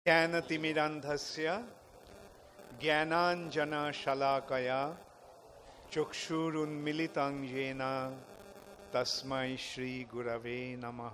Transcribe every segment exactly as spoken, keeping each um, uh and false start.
ज्ञानतिमिरान्धस्य ज्ञानाञ्जनशलाकया चक्षुरुन्मिलितं येन तस्मै श्रीगुरवे नमः।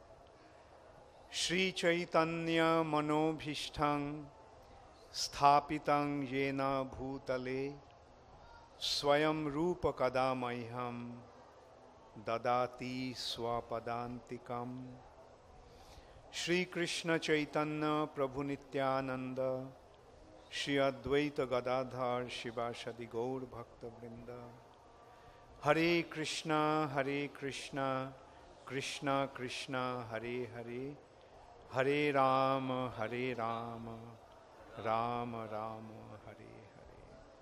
श्रीचैतन्यमनोभीष्टं स्थापितं येन भूतले स्वयं रूप कदा मह्यं ददाति स्वपदान्तिकम्। श्री कृष्ण चैतन्य प्रभु नित्यानंद श्री अद्वैत गदाधर शिवासदि गौर भक्तवृंद। हरे कृष्णा हरे कृष्णा कृष्णा कृष्णा हरे हरे, हरे राम हरे राम राम राम हरे हरे।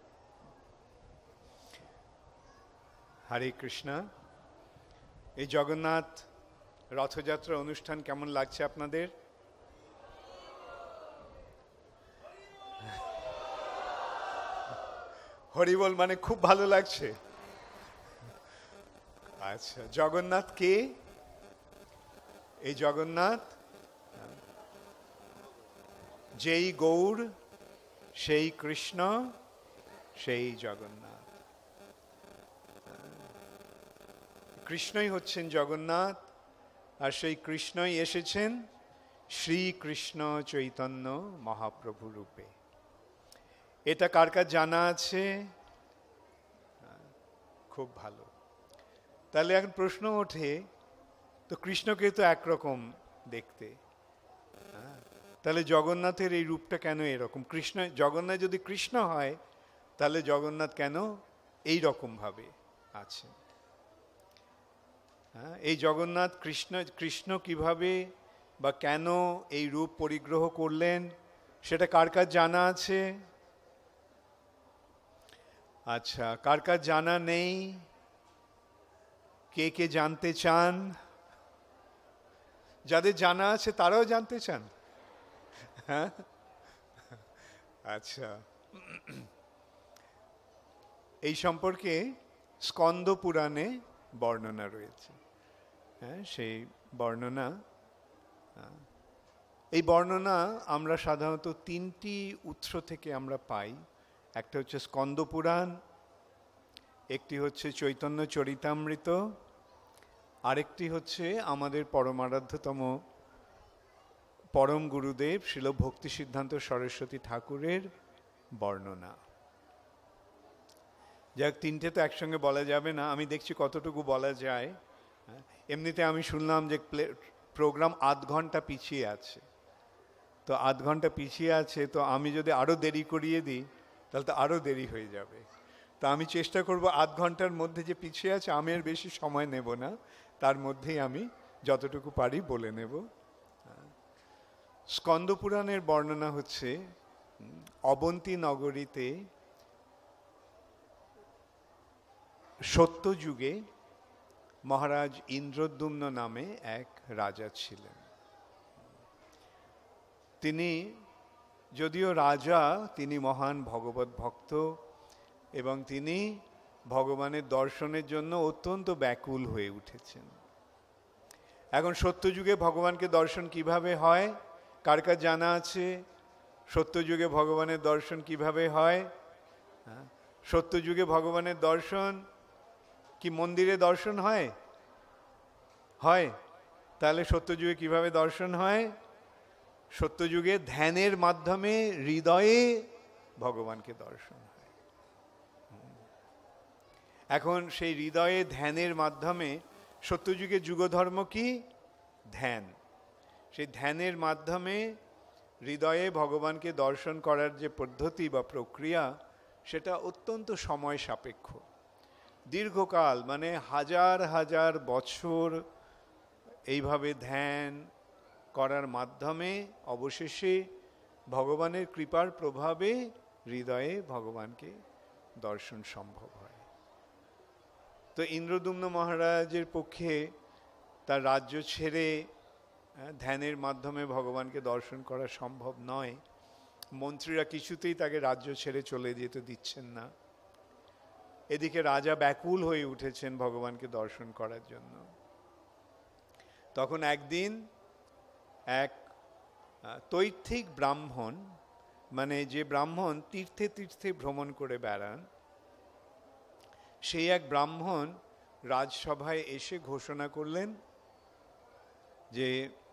हरे कृष्णा। এই জগন্নাথ রথযাত্রা অনুষ্ঠান কেমন লাগছে আপনাদের? হরিবল মানে খুব ভালো লাগছে। আচ্ছা, জগন্নাথ কে? এই জগন্নাথ যেই গৌর সেই কৃষ্ণ সেই জগন্নাথ। কৃষ্ণই হচ্ছেন জগন্নাথ, আর সেই কৃষ্ণই এসেছেন শ্রীকৃষ্ণ চৈতন্য মহাপ্রভু রূপে। এটা কার কার জানা আছে? খুব ভালো। তাহলে এখন প্রশ্ন ওঠে, তো কৃষ্ণকে তো একরকম দেখতে, তাহলে জগন্নাথের এই রূপটা কেন এরকম? কৃষ্ণ জগন্নাথ যদি কৃষ্ণ হয় তাহলে জগন্নাথ কেন এই রকম ভাবে আছে? হ্যাঁ, এই জগন্নাথ কৃষ্ণ কৃষ্ণ কিভাবে বা কেন এই রূপ পরিগ্রহ করলেন সেটা কার কার জানা আছে? আচ্ছা, কার কার জানা নেই? কে কে জানতে চান? যাদের জানা আছে তারাও জানতে চান? হ্যাঁ, আচ্ছা। এই সম্পর্কে স্কন্দ পুরাণে বর্ণনা রয়েছে। হ্যাঁ, সেই বর্ণনা এই বর্ণনা আমরা সাধারণত তিনটি উৎস থেকে আমরা পাই। একটা হচ্ছে স্কন্দ পুরাণ, একটি হচ্ছে চৈতন্য চরিতামৃত, আরেকটি হচ্ছে আমাদের পরমারাধ্যতম পরম গুরুদেব শ্রীল ভক্তি সিদ্ধান্ত সরস্বতী ঠাকুরের বর্ণনা। যাক, তিনটে তো একসঙ্গে বলা যাবে না, আমি দেখছি কতটুকু বলা যায়। এমনিতে আমি শুনলাম যে প্রোগ্রাম আধ ঘন্টা পিছিয়ে আছে, তো আধ ঘন্টা পিছিয়ে আছে, তো আমি যদি আরও দেরি করিয়ে দিই তাহলে তো আরও দেরি হয়ে যাবে। তো আমি চেষ্টা করব আধ ঘন্টার মধ্যে যে পিছিয়ে আছে আমি আর বেশি সময় নেব না, তার মধ্যেই আমি যতটুকু পারি বলে নেব। স্কন্দ পুরাণের বর্ণনা হচ্ছে, অবন্তী নগরীতে সত্যযুগে মহারাজ ইন্দ্রদ্যুম্ন নামে এক রাজা ছিলেন। তিনি যদিও রাজা, তিনি মহান ভগবত ভক্ত এবং তিনি ভগবানের দর্শনের জন্য অত্যন্ত ব্যাকুল হয়ে উঠেছেন। এখন সত্যযুগে ভগবানকে দর্শন কিভাবে হয় কার কার জানা আছে? সত্যযুগে ভগবানের দর্শন কিভাবে হয়? সত্যযুগে ভগবানের দর্শন কি মন্দিরে দর্শন হয়? হয়। তাহলে সত্যযুগে কিভাবে দর্শন হয়? সত্যযুগে ধ্যানের মাধ্যমে হৃদয়ে ভগবানকে দর্শন হয়। এখন সেই হৃদয়ে ধ্যানের মাধ্যমে, সত্যযুগে যুগধর্ম কি? ধ্যান। সেই ধ্যানের মাধ্যমে হৃদয়ে ভগবানকে দর্শন করার যে পদ্ধতি বা প্রক্রিয়া, সেটা অত্যন্ত সময় সাপেক্ষ। দীর্ঘকাল, মানে হাজার হাজার বছর এইভাবে ধ্যান করার মাধ্যমে অবশেষে ভগবানের কৃপার প্রভাবে হৃদয়ে ভগবানকে দর্শন সম্ভব হয়। তো ইন্দ্রদ্যুম্ন মহারাজের পক্ষে তার রাজ্য ছেড়ে ধ্যানের মাধ্যমে ভগবানকে দর্শন করা সম্ভব নয়। মন্ত্রীরা কিছুতেই তাকে রাজ্য ছেড়ে চলে যেতে দিচ্ছেন না। এদিকে রাজা ব্যাকুল হয়ে উঠেছেন ভগবানকে দর্শন করার জন্য। তখন একদিন এক তৈর্থিক ব্রাহ্মণ মানে যে ব্রাহ্মণ তীর্থে তীর্থে ভ্রমণ করে বেড়ান, সেই এক ব্রাহ্মণ রাজসভায় এসে ঘোষণা করলেন যে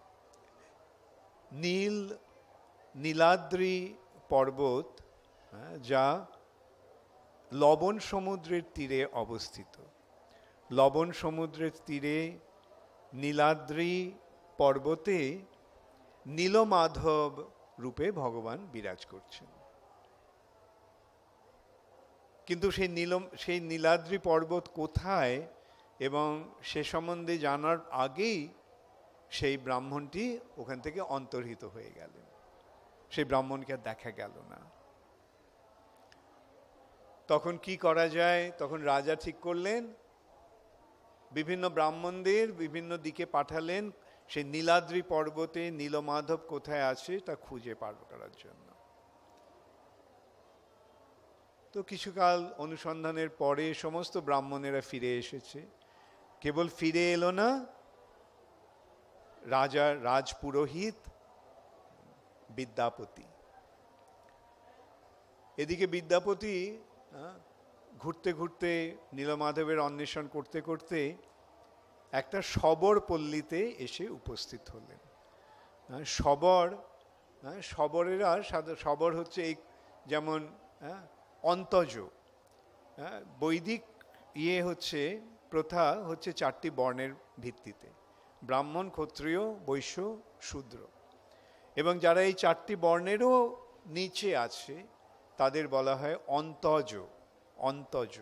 নীল নীলাদ্রি পর্বত, যা লবণ সমুদ্রের তীরে অবস্থিত, লবণ সমুদ্রের তীরে নীলাদ্রি পর্বতে নীলমাধব রূপে ভগবান বিরাজ করছেন। কিন্তু সেই নীলম সেই নীলাদ্রি পর্বত কোথায় এবং সে সম্বন্ধে জানার আগেই সেই ব্রাহ্মণটি ওখান থেকে অন্তর্হিত হয়ে গেলেন, সেই ব্রাহ্মণকে আর দেখা গেল না। তখন কি করা যায়? তখন রাজা ঠিক করলেন, বিভিন্ন ব্রাহ্মণদের বিভিন্ন দিকে পাঠালেন সেই নীলাদ্রি পর্বতে নীলমাধব কোথায় আছে তা খুঁজে পার করার জন্য। তো কিছুকাল অনুসন্ধানের পরে সমস্ত ব্রাহ্মণেরা ফিরে এসেছে। কেবল ফিরে এলো না রাজার রাজপুরোহিত বিদ্যাপতি। এদিকে বিদ্যাপতি ঘুরতে ঘুরতে নীলমাধবের অন্বেষণ করতে করতে একটা শবর পল্লীতে এসে উপস্থিত হলেন। শবর, শবরেরা শবর হচ্ছে এই যেমন অন্তজ, বৈদিক ইয়ে হচ্ছে প্রথা হচ্ছে চারটি বর্ণের ভিত্তিতে, ব্রাহ্মণ, ক্ষত্রিয়, বৈশ্য, শূদ্র, এবং যারা এই চারটি বর্ণেরও নিচে আছে তাদের বলা হয় অন্তজ। অন্তজ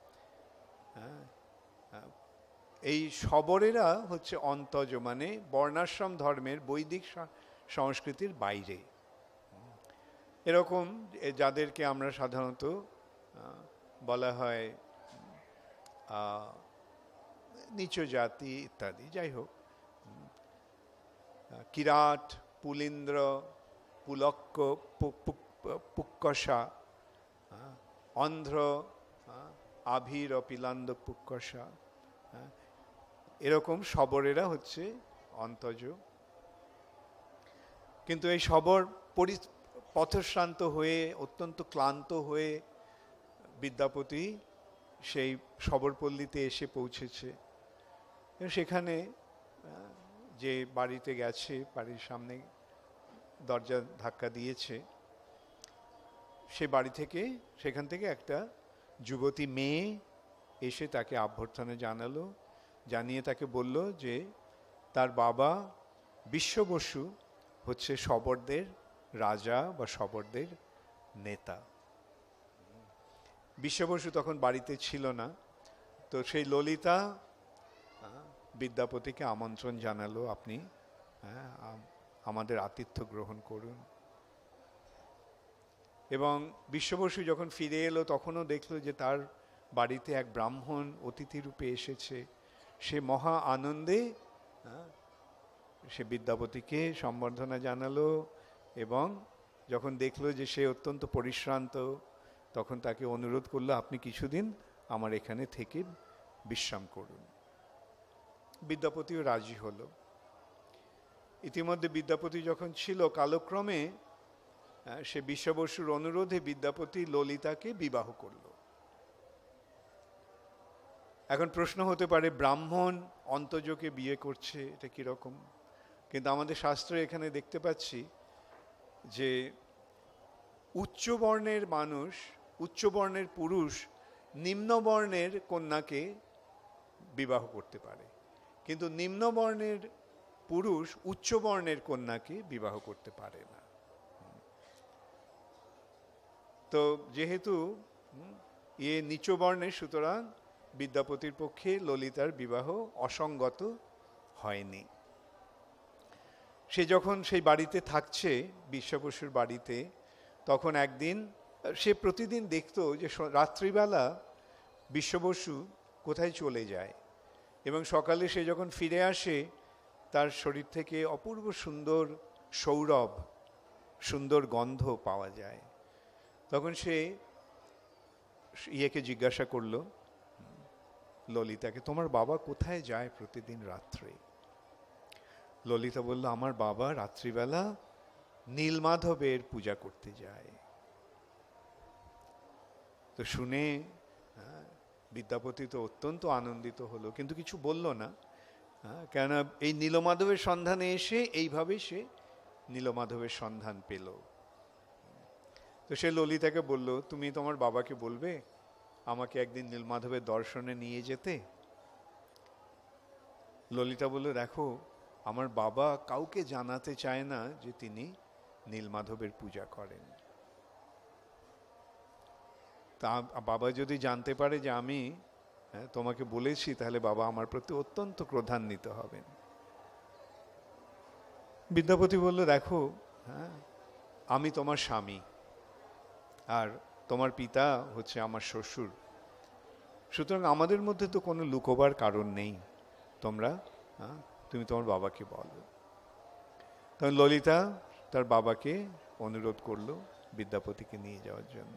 এই শবরেরা হচ্ছে অন্তজ, মানে বর্ণাশ্রম ধর্মের বৈদিক সংস্কৃতির বাইরে। এরকম যাদেরকে আমরা সাধারণত বলা হয় নিচ জাতি ইত্যাদি। যাই হোক, কিরাট, পুলিন্দ্র, পুলক্ক, পুক্কষা, অন্ধ্র, আভির, পিলান্দ, পুক্কষা, এরকম শবরেরা হচ্ছে অন্তজ। কিন্তু এই শবর পরি পথশ্রান্ত হয়ে অত্যন্ত ক্লান্ত হয়ে বিদ্যাপতি সেই শবরপল্লীতে এসে পৌঁছেছে। সেখানে যে বাড়িতে গেছে, বাড়ির সামনে দরজা ধাক্কা দিয়েছে, সে বাড়ি থেকে সেখান থেকে একটা যুবতী মেয়ে এসে তাকে অভ্যর্থনা জানালো, জানিয়ে তাকে বলল যে তার বাবা বিশ্ব বসু হচ্ছে শবরদের রাজা বা শবরদের নেতা। বিশ্ব বসু তখন বাড়িতে ছিল না। তো সেই ললিতা বিদ্যাপতিকে আমন্ত্রণ জানালো, আপনি আমাদের আতিথ্য গ্রহণ করুন। এবং বিশ্ব বসু যখন ফিরে এলো তখনও দেখলো যে তার বাড়িতে এক ব্রাহ্মণ অতিথি রূপে এসেছে। সে মহা আনন্দে সে বিদ্যাপতিকে সম্বর্ধনা জানালো, এবং যখন দেখলো যে সে অত্যন্ত পরিশ্রান্ত তখন তাকে অনুরোধ করলো, আপনি কিছুদিন আমার এখানে থেকে বিশ্রাম করুন। বিদ্যাপতিও রাজি হলো। ইতিমধ্যে বিদ্যাপতি যখন ছিল, কালক্রমে সে বিশ্ব বসুর অনুরোধে বিদ্যাপতি ললিতাকে বিবাহ করল। এখন প্রশ্ন হতে পারে, ব্রাহ্মণ অন্তজকে বিয়ে করছে, এটা কিরকম? কিন্তু আমাদের শাস্ত্রে এখানে দেখতে পাচ্ছি যে উচ্চ বর্ণের মানুষ, উচ্চ বর্ণের পুরুষ নিম্ন বর্ণের কন্যাকে বিবাহ করতে পারে, কিন্তু নিম্ন বর্ণের পুরুষ উচ্চ বর্ণের কন্যাকে বিবাহ করতে পারে না। তো যেহেতু ইয়ে নিচ বর্ণের, সুতরাং বিদ্যাপতির পক্ষে ললিতার বিবাহ অসঙ্গত হয়নি। সে যখন সেই বাড়িতে থাকছে, বিশ্ব বসুর বাড়িতে, তখন একদিন সে প্রতিদিন দেখত যে রাত্রিবেলা বিশ্ব বসু কোথায় চলে যায়, এবং সকালে সে যখন ফিরে আসে তার শরীর থেকে অপূর্ব সুন্দর সৌরভ, সুন্দর গন্ধ পাওয়া যায়। তখন সে ইয়েকে জিজ্ঞাসা করলো, ললিতাকে, তোমার বাবা কোথায় যায় প্রতিদিন রাত্রে? ললিতা বলল, আমার বাবা রাত্রিবেলা নীলমাধবের পূজা করতে যায়। তো শুনে বিদ্যাপতি তো অত্যন্ত আনন্দিত হলো, কিন্তু কিছু বলল না, কেননা এই নীলমাধবের সন্ধানে এসে এইভাবে সে নীলমাধবের সন্ধান পেল। তো সে ললিতাকে বলল, তুমি তোমার বাবাকে বলবে আমাকে একদিন নীলমাধবের দর্শনে নিয়ে যেতে। ললিতা বলল, দেখো আমার বাবা কাউকে জানাতে চায় না যে তিনি নীলমাধবের পূজা করেন। তা বাবা যদি জানতে পারে যে আমি তোমাকে বলেছি, তাহলে বাবা আমার প্রতি অত্যন্ত ক্রোধান্বিত হবেন। বিদ্যাপতি বলল, দেখো হ্যাঁ আমি তোমার স্বামী, আর তোমার পিতা হচ্ছে আমার শ্বশুর, সুতরাং আমাদের মধ্যে তো কোনো লুকোবার কারণ নেই, তোমরা হ্যাঁ তুমি তোমার বাবাকে বলো। তখন ললিতা তার বাবাকে অনুরোধ করলো বিদ্যাপতিকে নিয়ে যাওয়ার জন্য।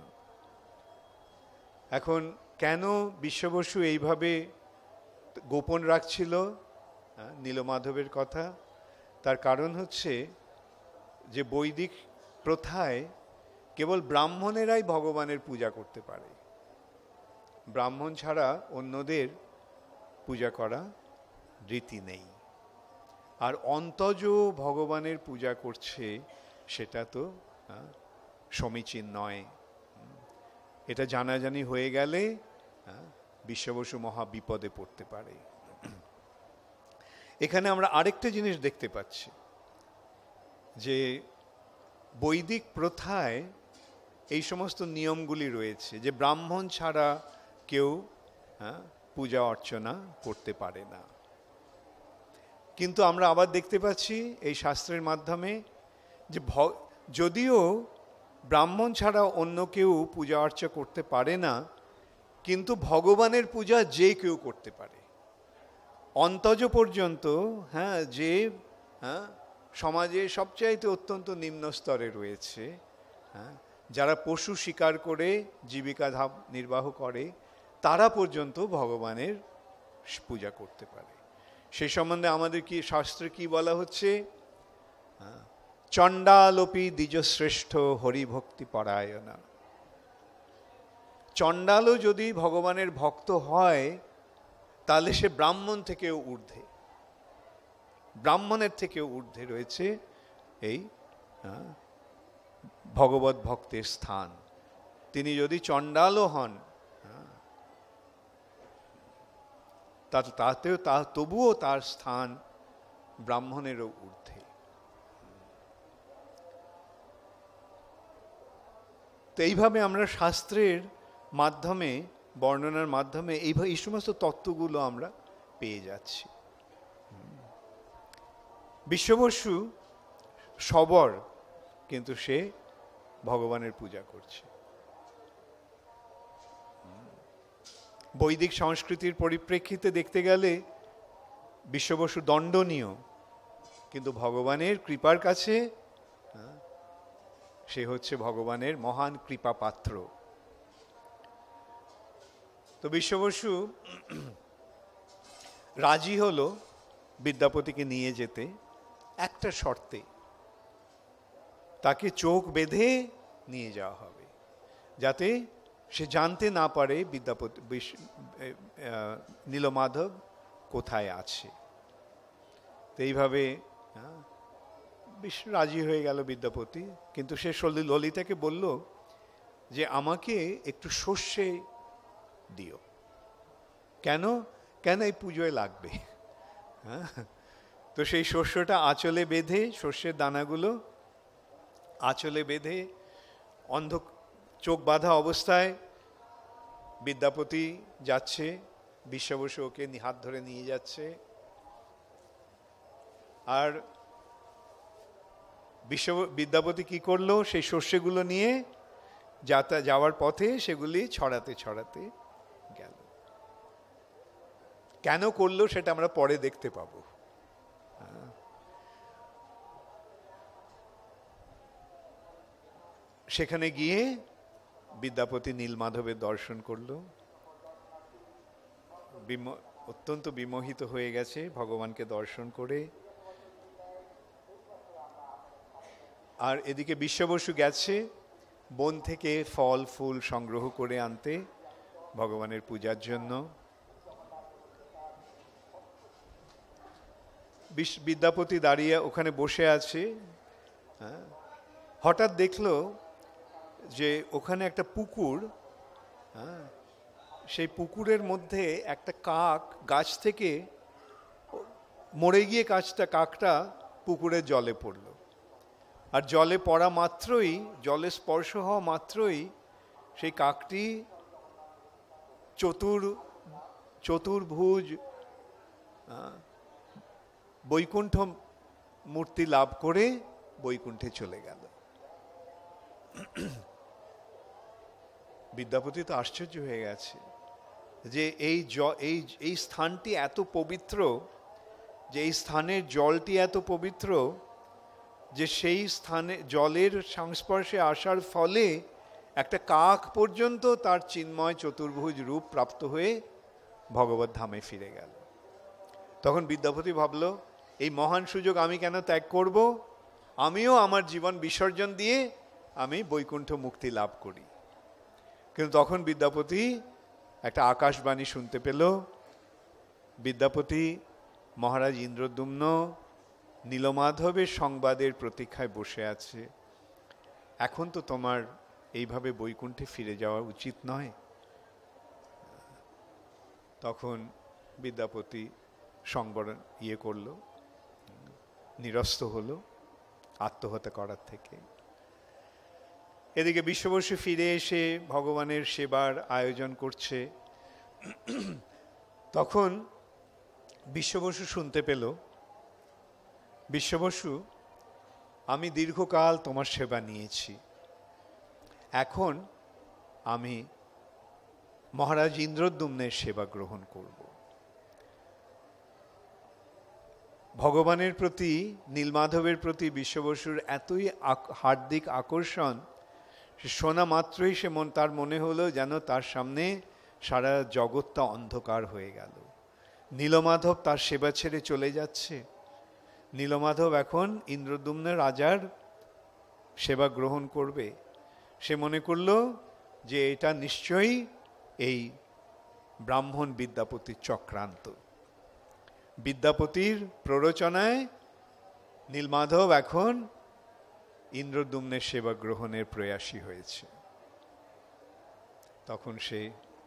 এখন কেন বিশ্ব বসু এইভাবে গোপন রাখছিল নীলমাধবের কথা? তার কারণ হচ্ছে যে বৈদিক প্রথায় কেবল ব্রাহ্মণেরাই ভগবানের পূজা করতে পারে, ব্রাহ্মণ ছাড়া অন্যদের পূজা করা রীতি নেই। আর অন্তজ ভগবানের পূজা করছে, সেটা তো সমীচীন নয়। এটা জানাজানি হয়ে গেলে বিশ্ব বসু মহা বিপদে পড়তে পারে। এখানে আমরা আরেকটা জিনিস দেখতে পাচ্ছি, যে বৈদিক প্রথায় এই সমস্ত নিয়মগুলি রয়েছে যে ব্রাহ্মণ ছাড়া কেউ পূজা অর্চনা করতে পারে না। কিন্তু আমরা আবার দেখতে পাচ্ছি এই শাস্ত্রের মাধ্যমে যে যদিও ব্রাহ্মণ ছাড়া অন্য কেউ পূজা অর্চনা করতে পারে না, কিন্তু ভগবানের পূজা যে কেউ করতে পারে। অন্তজ পর্যন্ত হ্যাঁ যে হ্যাঁ সমাজে সবচাইতে অত্যন্ত নিম্ন স্তরে রয়েছে, হ্যাঁ যারা পশু শিকার করে জীবিকা ধাপ নির্বাহ করে, তারা পর্যন্ত ভগবানের পূজা করতে পারে। সেই সম্বন্ধে আমাদের কি শাস্ত্রে কি বলা হচ্ছে? চণ্ডালোপি দ্বিজশ্রেষ্ঠ হরিভক্তি পরায়ণা। চণ্ডালও যদি ভগবানের ভক্ত হয়, তাহলে সে ব্রাহ্মণ থেকেও ঊর্ধ্বে, ব্রাহ্মণের থেকেও ঊর্ধ্বে রয়েছে এই ভগবত ভক্তের স্থান। তিনি যদি চণ্ডালও হন, তাতেও তা তবুও তার স্থান ব্রাহ্মণেরও ঊর্ধ্বে। তো এইভাবে আমরা শাস্ত্রের মাধ্যমে, বর্ণনার মাধ্যমে এইভাবে এই সমস্ত তত্ত্বগুলো আমরা পেয়ে যাচ্ছি। বিশ্ব বসু সবর, কিন্তু সে ভগবানের পূজা করছে। বৈদিক সংস্কৃতির পরিপ্রেক্ষিতে দেখতে গেলে বিশ্ব বসু দণ্ডনীয়, কিন্তু ভগবানের কৃপার কাছে সে হচ্ছে ভগবানের মহান কৃপা পাত্র। তো বিশ্ব বসু রাজি হলো বিদ্যাপতিকে নিয়ে যেতে একটা শর্তে, তাকে চোখ বেঁধে নিয়ে যাওয়া হবে, যাতে সে জানতে না পারে বিদ্যাপতি নীলমাধব কোথায় আছে। তো এইভাবে বেশ রাজি হয়ে গেল বিদ্যাপতি, কিন্তু সে ললিতাকে বলল যে আমাকে একটু সর্ষে দিও। কেন? কেন এই পুজোয় লাগবে। হ্যাঁ, তো সেই শস্যটা আঁচলে বেঁধে, শস্যের দানাগুলো আঁচলে বেঁধে অন্ধ চোখ বাঁধা অবস্থায় বিদ্যাপতি যাচ্ছে, বিশ্ব বসু ওকে হাত ধরে নিয়ে যাচ্ছে। আর বিশ্ব বিদ্যাপতি কি করলো? সেই শস্যগুলো নিয়ে যাতা যাওয়ার পথে সেগুলি ছড়াতে ছড়াতে গেল। কেন করলো সেটা আমরা পরে দেখতে পাবো। সেখানে গিয়ে বিদ্যাপতি নীলমাধবের দর্শন করল, অত্যন্ত বিমোহিত হয়ে গেছে ভগবানকে দর্শন করে। আর এদিকে বিশ্ববসু গেছে বন থেকে ফল ফুল সংগ্রহ করে আনতে ভগবানের পূজার জন্য। বিদ্যাপতি দাঁড়িয়ে ওখানে বসে আছে। হ্যাঁ, হঠাৎ দেখলো যে ওখানে একটা পুকুর, হ্যাঁ, সেই পুকুরের মধ্যে একটা কাক গাছ থেকে মরে গিয়ে কাছটা কাকটা পুকুরের জলে পড়ল। আর জলে পড়া মাত্রই, জলে স্পর্শ হওয়া মাত্রই সেই কাকটি চতুর চতুর্ভুজ বৈকুণ্ঠ মূর্তি লাভ করে বৈকুণ্ঠে চলে গেল। বিদ্যাপতি তো আশ্চর্য হয়ে গেছে যে এই এই এই স্থানটি এত পবিত্র, যে এই স্থানের জলটি এত পবিত্র যে সেই স্থানে জলের সংস্পর্শে আসার ফলে একটা কাক পর্যন্ত তার চিন্ময় চতুর্ভুজ রূপ প্রাপ্ত হয়ে ভগবত ধামে ফিরে গেল। তখন বিদ্যাপতি ভাবল, এই মহান সুযোগ আমি কেন ত্যাগ করব? আমিও আমার জীবন বিসর্জন দিয়ে আমি বৈকুণ্ঠ মুক্তি লাভ করি। কিন্তু তখন বিদ্যাপতি একটা আকাশবাণী শুনতে পেল। বিদ্যাপতি মহারাজ ইন্দ্রদ্যুম্ন নীলমাধবের সংবাদের প্রতীক্ষায় বসে আছে। এখন তো তোমার এইভাবে বৈকুণ্ঠে ফিরে যাওয়া উচিত নয়। তখন বিদ্যাপতি সংবরণ ইয়ে করলো, নিরস্ত হলো আত্মহত্যা করার থেকে। এদিকে বিশ্ববসু ফিরে এসে ভগবানের সেবার আয়োজন করছে। তখন বিশ্ববসু শুনতে পেল, বিশ্ববসু, আমি দীর্ঘকাল তোমার সেবা নিয়েছি, এখন আমি মহারাজ ইন্দ্রদ্যুম্নের সেবা গ্রহণ করব। ভগবানের প্রতি, নীলমাধবের প্রতি বিশ্ববসুর এতই হার্দিক আকর্ষণ, শোনা মাত্রই সে মন তার মনে হলো যেন তার সামনে সারা জগৎটা অন্ধকার হয়ে গেল। নীলমাধব তার সেবা ছেড়ে চলে যাচ্ছে। নীলমাধব এখন ইন্দ্রদ্যুম্ন রাজার সেবা গ্রহণ করবে। সে মনে করল যে এটা নিশ্চয়ই এই ব্রাহ্মণ বিদ্যাপতির চক্রান্ত। বিদ্যাপতির প্ররোচনায় নীলমাধব এখন ইন্দ্রদ্যুম্নের সেবা গ্রহণের প্রয়াসী হয়েছে। তখন সে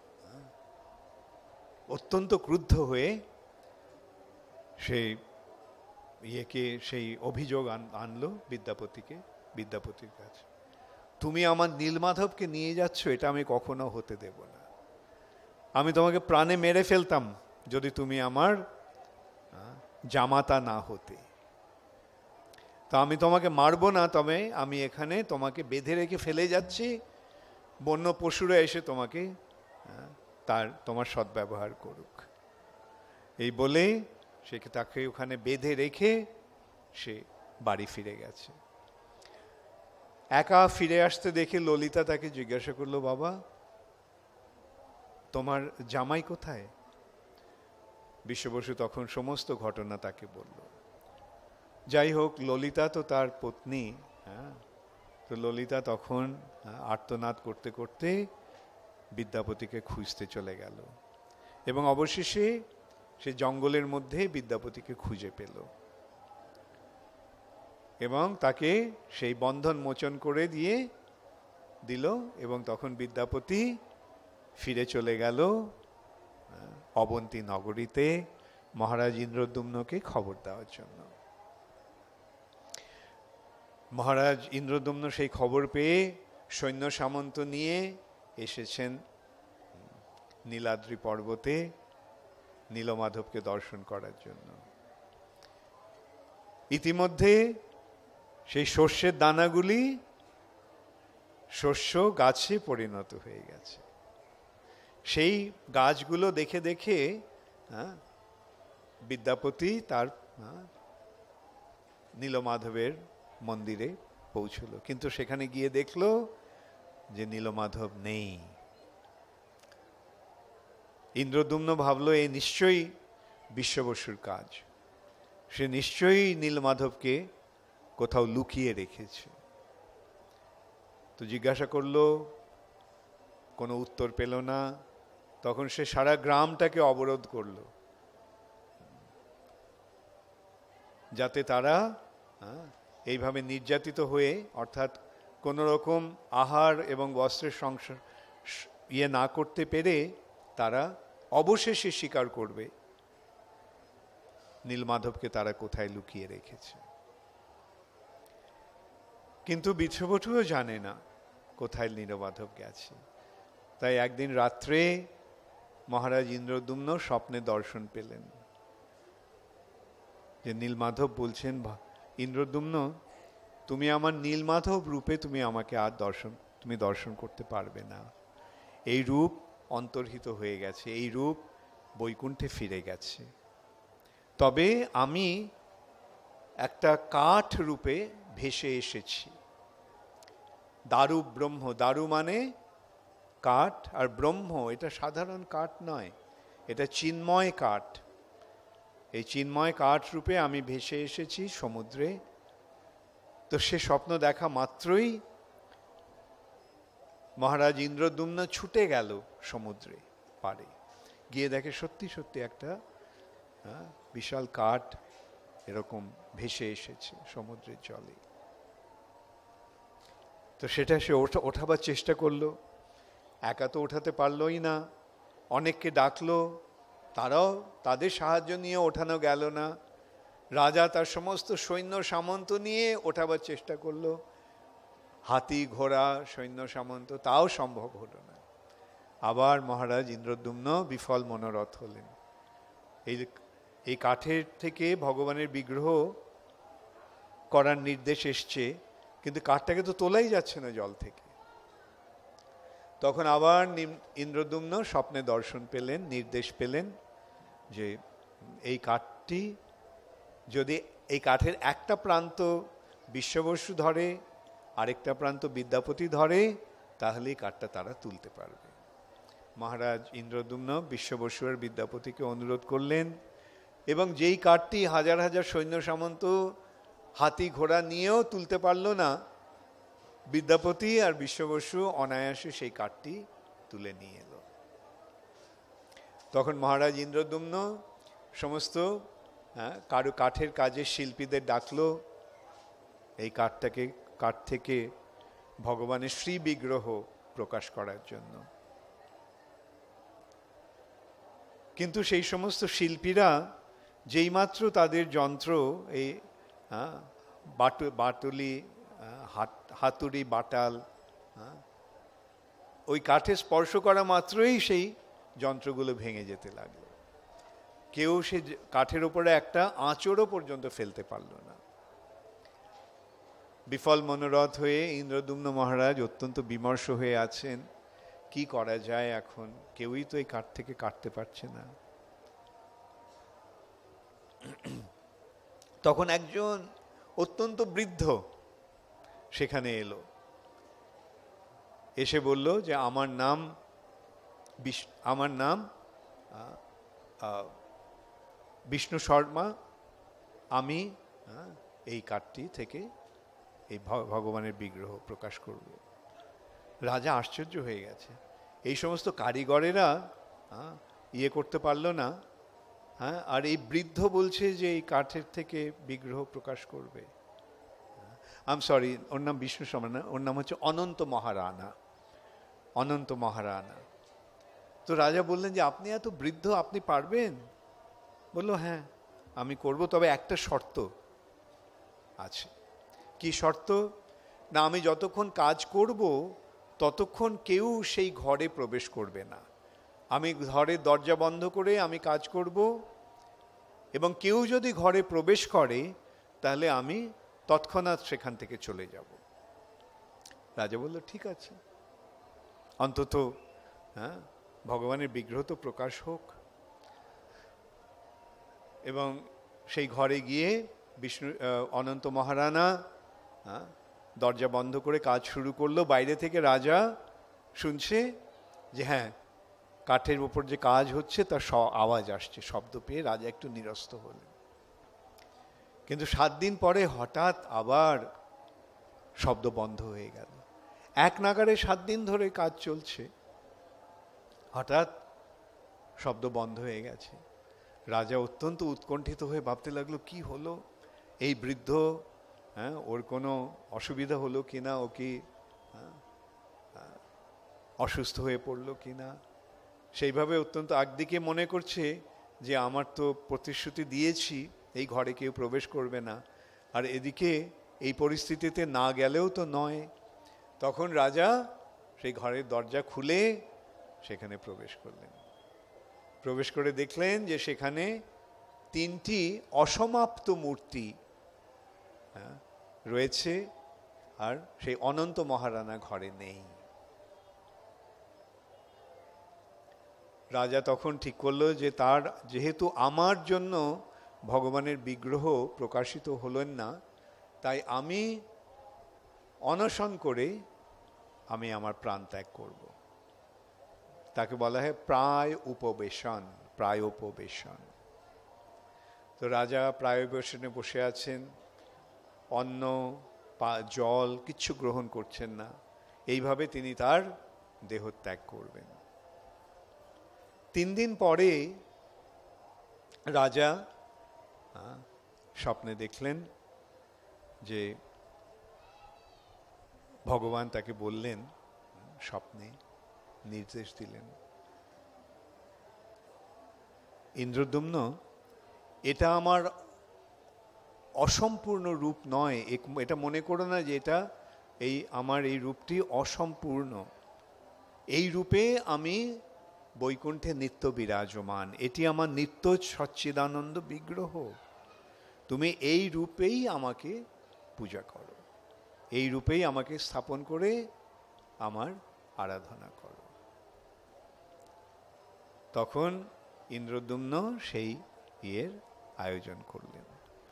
অত্যন্ত ক্রুদ্ধ হয়ে সেই ইয়েকে সেই অভিযোগ আনলো বিদ্যাপতিকে, বিদ্যাপতির কাছে, তুমি আমার নীলমাধবকে নিয়ে যাচ্ছ, এটা আমি কখনো হতে দেব না। আমি তোমাকে প্রাণে মেরে ফেলতাম যদি তুমি আমার জামাতা না হতে। তো আমি তোমাকে মারবো না, তবে আমি এখানে তোমাকে বেঁধে রেখে ফেলে যাচ্ছি, বন্য পশুরা এসে তোমাকে তার তোমার সদ্ব্যবহার করুক। এই বলে সে তাকে ওখানে বেঁধে রেখে সে বাড়ি ফিরে গেছে। একা ফিরে আসতে দেখে ললিতা তাকে জিজ্ঞাসা করলো, বাবা তোমার জামাই কোথায়? বিশ্ববসু তখন সমস্ত ঘটনা তাকে বলল। যাই হোক, ললিতা তো তার পত্নী, হ্যাঁ, তো ললিতা তখন আর্তনাদ করতে করতে বিদ্যাপতিকে খুঁজতে চলে গেল এবং অবশেষে সে জঙ্গলের মধ্যে বিদ্যাপতিকে খুঁজে পেল এবং তাকে সেই বন্ধন মোচন করে দিয়ে দিল। এবং তখন বিদ্যাপতি ফিরে চলে গেল অবন্তী নগরীতে মহারাজ ইন্দ্রদ্যুম্নকে খবর দেওয়ার জন্য। মহারাজ ইন্দ্রদ্যুম্ন সেই খবর পেয়ে সৈন্য সামন্ত নিয়ে এসেছেন নীলাদ্রি পর্বতে নীলমাধবকে দর্শন করার জন্য। ইতিমধ্যে সেই শস্যের দানাগুলি শস্য গাছে পরিণত হয়ে গেছে। সেই গাছগুলো দেখে দেখে বিদ্যাপতি তার নীলমাধবের মন্দিরে পৌঁছলো, কিন্তু সেখানে গিয়ে দেখলো যে নীলমাধব নেই। ইন্দ্রদ্যুম্ন ভাবলো এই নিশ্চয়ই বিশ্ববসুর কাজ, সে নিশ্চয়ই নীলমাধবকে কোথাও লুকিয়ে রেখেছে। তো জিজ্ঞাসা করলো, কোনো উত্তর পেল না। তখন সে সারা গ্রামটাকে অবরোধ করলো, যাতে তারা এইভাবে নির্যাতিত হয়ে, অর্থাৎ কোনো রকম আহার এবং বস্ত্রের সংসার ইয়ে না করতে পেরে তারা অবশেষে স্বীকার করবে নীলমাধবকে তারা কোথায় লুকিয়ে রেখেছে। কিন্তু বিষ্ণুবটুও জানে না কোথায় নীলমাধব গেছে। তাই একদিন রাত্রে মহারাজ ইন্দ্রদ্যুম্ন স্বপ্নে দর্শন পেলেন যে নীলমাধব বলছেন, ইন্দ্রদ্যুম্ন, তুমি আমার নীলমাধব রূপে তুমি আমাকে আর দর্শন তুমি দর্শন করতে পারবে না। এই রূপ অন্তর্হিত হয়ে গেছে, এই রূপ বৈকুণ্ঠে ফিরে গেছে। তবে আমি একটা কাঠ রূপে ভেসে এসেছি। দারু ব্রহ্ম, দারু মানে কাঠ, আর ব্রহ্ম এটা সাধারণ কাঠ নয়, এটা চিন্ময় কাঠ। এই চিন্ময় কাঠ রূপে আমি ভেসে এসেছি সমুদ্রে। তো সে স্বপ্ন দেখা মাত্রই মহারাজ ইন্দ্রদ্যুম্ন ছুটে গেল সমুদ্রে পাড়ে, গিয়ে দেখে সত্যি সত্যি একটা বিশাল কাঠ এরকম ভেসে এসেছে সমুদ্রের জলে। তো সেটা সে ওঠা ওঠাবার চেষ্টা করলো, একা তো ওঠাতে পারলোই না, অনেককে ডাকলো, তারাও তাদের সাহায্য নিয়ে ওঠানো গেল না। রাজা তার সমস্ত সৈন্য সামন্ত নিয়ে ওঠাবার চেষ্টা করলো, হাতি ঘোড়া সৈন্য সামন্ত, তাও সম্ভব হলো না। আবার মহারাজ ইন্দ্রদ্যুম্ন বিফল মনোরথ হলেন। এই এই কাঠের থেকে ভগবানের বিগ্রহ করার নির্দেশ এসছে, কিন্তু কাঠটাকে তো তোলাই যাচ্ছে না জল থেকে। তখন আবার ইন্দ্রদ্যুম্ন স্বপ্নে দর্শন পেলেন, নির্দেশ পেলেন যে এই কাঠটি যদি, এই কাঠের একটা প্রান্ত বিশ্ববসু ধরে, আরেকটা প্রান্ত বিদ্যাপতি ধরে, তাহলে এই কাঠটা তারা তুলতে পারবে। মহারাজ ইন্দ্রদ্যুম্ন বিশ্ববসু আর বিদ্যাপতিকে অনুরোধ করলেন, এবং যেই কাঠটি হাজার হাজার সৈন্য সামন্ত হাতি ঘোড়া নিয়েও তুলতে পারল না, বিদ্যাপতি আর বিশ্ববসু অনায়াসে সেই কাঠটি তুলে নিয়ে এলো। তখন মহারাজ ইন্দ্রদ্যুম্ন সমস্ত কারু কাঠের কাজের শিল্পীদের ডাকলো, এই কাঠটাকে কাঠ থেকে ভগবানের শ্রী বিগ্রহ প্রকাশ করার জন্য। কিন্তু সেই সমস্ত শিল্পীরা যেইমাত্র তাদের যন্ত্র, এই বাটুলি, হাতুড়ি, বাটাল, ওই কাঠে স্পর্শ করা মাত্রই সেই যন্ত্রগুলো ভেঙে যেতে লাগলো। কেউ সে কাঠের উপরে একটা আঁচড়ও পর্যন্ত ফেলতে পারল না। বিফল মনোরথ হয়ে ইন্দ্রদ্যুম্ন মহারাজ অত্যন্ত বিমর্ষ হয়ে আছেন, কি করা যায় এখন, কেউই তো এই কাঠ থেকে কাটতে পারছে না। তখন একজন অত্যন্ত বৃদ্ধ সেখানে এলো, এসে বলল যে আমার নাম আমার নাম বিষ্ণু শর্মা, আমি এই কাঠটি থেকে এই ভগবানের বিগ্রহ প্রকাশ করব। রাজা আশ্চর্য হয়ে গেছে, এই সমস্ত কারিগরেরা ইয়ে করতে পারলো না, হ্যাঁ, আর এই বৃদ্ধ বলছে যে এই কাঠের থেকে বিগ্রহ প্রকাশ করবে। আম সরি, ওর নাম বিষ্ণু শর্মা না, ওর নাম হচ্ছে অনন্ত মহারানা, অনন্ত মহারানা। তো রাজা বললেন যে আপনি এত বৃদ্ধ, আপনি পারবেন? বললো হ্যাঁ আমি করব, তবে একটা শর্ত আছে। কি শর্ত? না, আমি যতক্ষণ কাজ করব ততক্ষণ কেউ সেই ঘরে প্রবেশ করবে না। আমি ঘরের দরজা বন্ধ করে আমি কাজ করব, এবং কেউ যদি ঘরে প্রবেশ করে তাহলে আমি তৎক্ষণাৎ সেখান থেকে চলে যাব। রাজা বলল ঠিক আছে, অন্তত হ্যাঁ ভগবানের বিগ্রহ তো প্রকাশ হোক। এবং সেই ঘরে গিয়ে বিষ্ণু অনন্ত মহারানা দরজা বন্ধ করে কাজ শুরু করলো। বাইরে থেকে রাজা শুনছে যে হ্যাঁ কাঠের উপর যে কাজ হচ্ছে তার আওয়াজ আসছে, শব্দ পেয়ে রাজা একটু নিরস্ত হলেন। কিন্তু সাত দিন পরে হঠাৎ আবার শব্দ বন্ধ হয়ে গেল। এক নাগারে সাত দিন ধরে কাজ চলছে, হঠাৎ শব্দ বন্ধ হয়ে গেছে। রাজা অত্যন্ত উৎকণ্ঠিত হয়ে ভাবতে লাগলো কি হলো, এই বৃদ্ধ, হ্যাঁ ওর কোনো অসুবিধা হলো কিনা, ও কি অসুস্থ হয়ে পড়লো কিনা। সেইভাবে অত্যন্ত একদিকে মনে করছে যে আমার তো প্রতিশ্রুতি দিয়েছি এই ঘরে কেউ প্রবেশ করবে না, আর এদিকে এই পরিস্থিতিতে না গেলেও তো নয়। তখন রাজা সেই ঘরের দরজা খুলে সেখানে প্রবেশ করলেন। প্রবেশ করে দেখলেন যে সেখানে তিনটি অসমাপ্ত মূর্তি রয়েছে, আর সেই অনন্ত মহারানা ঘরে নেই। রাজা তখন ঠিক করলো যে তার যেহেতু আমার জন্য ভগবানের বিগ্রহ প্রকাশিত হলেন না, তাই আমি অনশন করে আমি আমার প্রাণ ত্যাগ করব। তাকে বলা হয় প্রায় উপবেশন, প্রায় উপবেশন। তো রাজা প্রায় উপবেশনে বসে আছেন, অন্ন জল কিচ্ছু গ্রহণ করছেন না। এইভাবে তিনি তার দেহত্যাগ করবেন। তিন দিন পরে রাজা স্বপ্নে দেখলেন যে ভগবান তাকে বললেন, স্বপ্নে নির্দেশ দিলেন, ইন্দ্রদ্যুম্ন, এটা আমার অসম্পূর্ণ রূপ নয়, এটা মনে করো না যে এটা এই আমার এই রূপটি অসম্পূর্ণ। এই রূপে আমি বৈকুণ্ঠে নিত্য বিরাজমান, এটি আমার নিত্য সচ্চিদানন্দ বিগ্রহ। তুমি এই রূপেই আমাকে পূজা করো, এই রূপেই আমাকে স্থাপন করে আমার আরাধনা করো। তখন ইন্দ্রদ্যুম্ন সেই ইয়ের আয়োজন করলেন।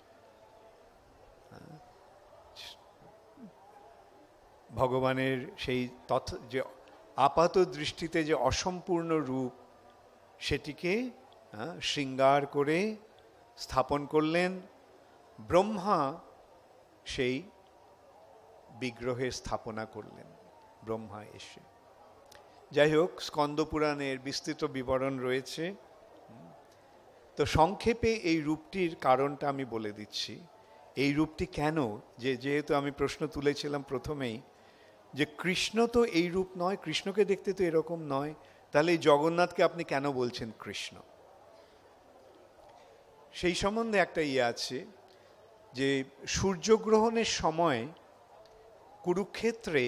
ভগবানের সেই তথ্য যে আপাত দৃষ্টিতে যে অসম্পূর্ণ রূপ, সেটিকে শৃঙ্গার করে স্থাপন করলেন। ব্রহ্মা সেই বিগ্রহের স্থাপনা করলেন, ব্রহ্মা এসে। যাই হোক, স্কন্দ পুরাণের বিস্তৃত বিবরণ রয়েছে। তো সংক্ষেপে এই রূপটির কারণটা আমি বলে দিচ্ছি। এই রূপটি কেন, যে যেহেতু আমি প্রশ্ন তুলেছিলাম প্রথমেই যে কৃষ্ণ তো এই রূপ নয়, কৃষ্ণকে দেখতে তো এরকম নয়, তাহলে এই জগন্নাথকে আপনি কেন বলছেন কৃষ্ণ? সেই সম্বন্ধে একটা ইয়ে আছে যে সূর্যগ্রহণের সময় কুরুক্ষেত্রে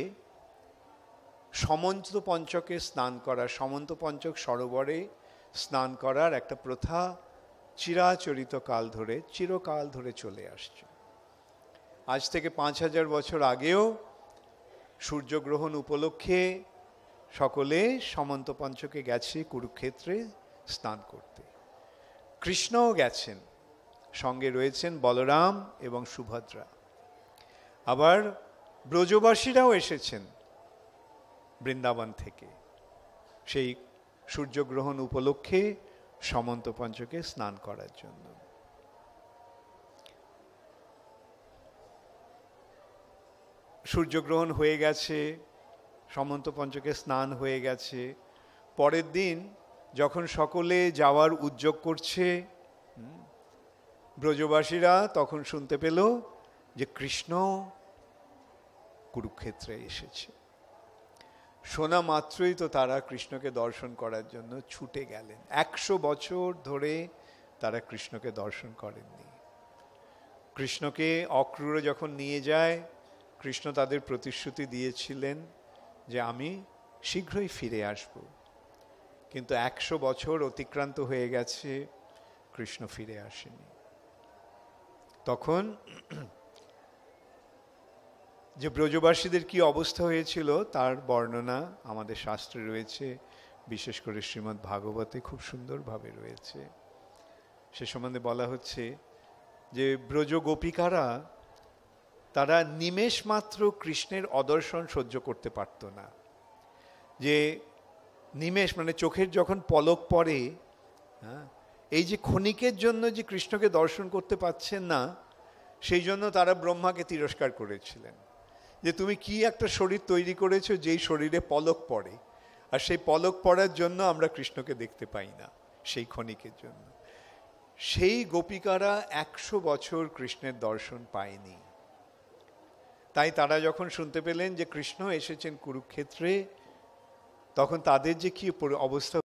সমন্ত পঞ্চকে স্নান করা, সমন্ত পঞ্চক সরোবরে স্নান করার একটা প্রথা চিরাচরিত কাল ধরে, চিরকাল ধরে চলে আসছে। আজ থেকে পাঁচ হাজার বছর আগেও সূর্যগ্রহণ উপলক্ষে সকলে সমন্ত পঞ্চকে গেছে কুরুক্ষেত্রে স্নান করতে। কৃষ্ণও গেছেন, সঙ্গে রয়েছেন বলরাম এবং সুভদ্রা। আবার ব্রজবাসীরাও এসেছেন বৃন্দাবন থেকে সেই সূর্যগ্রহণ উপলক্ষে সমন্ত পঞ্চকে স্নান করার জন্য। সূর্যগ্রহণ হয়ে গেছে, সমন্ত পঞ্চকে স্নান হয়ে গেছে। পরের দিন যখন সকলে যাওয়ার উদ্যোগ করছে, ব্রজবাসীরা তখন শুনতে পেল যে কৃষ্ণ কুরুক্ষেত্রে এসেছে। শোনা মাত্রই তো তারা কৃষ্ণকে দর্শন করার জন্য ছুটে গেলেন। একশো বছর ধরে তারা কৃষ্ণকে দর্শন করেননি। কৃষ্ণকে অক্রূরে যখন নিয়ে যায়, কৃষ্ণ তাদের প্রতিশ্রুতি দিয়েছিলেন যে আমি শীঘ্রই ফিরে আসব, কিন্তু একশো বছর অতিক্রান্ত হয়ে গেছে, কৃষ্ণ ফিরে আসেনি। তখন যে ব্রজবাসীদের কি অবস্থা হয়েছিল তার বর্ণনা আমাদের শাস্ত্রে রয়েছে, বিশেষ করে শ্রীমদ্ ভাগবতে খুব সুন্দরভাবে রয়েছে। সে সম্বন্ধে বলা হচ্ছে যে ব্রজ গোপিকারা তারা নিমেষ মাত্র কৃষ্ণের অদর্শন সহ্য করতে পারত না। যে নিমেষ মানে চোখের যখন পলক পড়ে, হ্যাঁ, এই যে ক্ষণিকের জন্য যে কৃষ্ণকে দর্শন করতে পাচ্ছেন না, সেই জন্য তারা ব্রহ্মাকে তিরস্কার করেছিলেন যে তুমি কি একটা শরীর তৈরি করেছো যেই শরীরে পলক পড়ে, আর সেই পলক পড়ার জন্য আমরা কৃষ্ণকে দেখতে পাই না সেই ক্ষণিকের জন্য। সেই গোপিকারা একশো বছর কৃষ্ণের দর্শন পায়নি। তাই তারা যখন শুনতে পেলেন যে কৃষ্ণ এসেছেন কুরুক্ষেত্রে, তখন তাদের যে কি অবস্থা